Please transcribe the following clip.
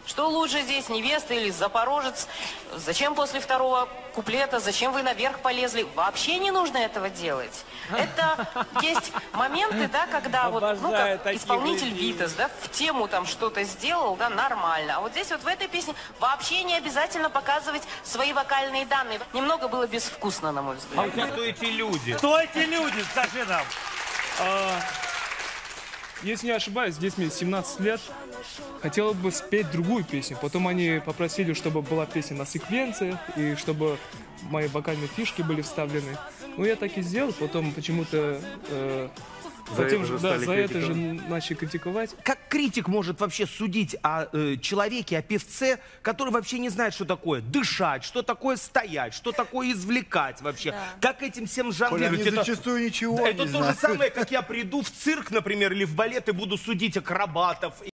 Что лучше здесь, невеста или запорожец? Зачем после второго куплета, зачем вы наверх полезли? Вообще не нужно этого делать. Это есть моменты, да, когда вот, ну, как исполнитель Витас, да, в тему там что-то сделал, да, нормально. А вот здесь вот в этой песне вообще не обязательно показывать свои вокальные данные. Немного было безвкусно, на мой взгляд. А кто эти люди? Кто эти люди, скажи нам? Если не ошибаюсь, здесь мне 17 лет. Хотел бы спеть другую песню. Потом они попросили, чтобы была песня на секвенциях и чтобы мои вокальные фишки были вставлены. Ну, я так и сделал. Потом почему-то за это же начали критиковать. Как критик может вообще судить о человеке, о певце, который вообще не знает, что такое дышать, что такое стоять, что такое извлекать вообще? Да. Как этим всем жонглировать? Коля, зачастую ничего не это то же самое, как я приду в цирк, например, или в балет и буду судить акробатов.